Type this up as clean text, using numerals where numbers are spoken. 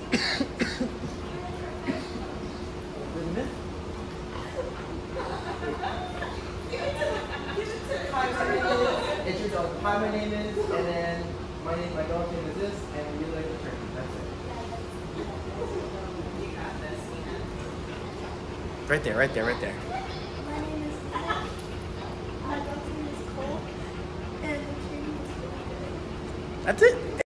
Introduce hi, my name is, and then my dog's name is this, and you like the turkey. That's it. You got this, Right there, right there, right there. My name is Ella. My dog's name is Cole. And the training is really good. That's it.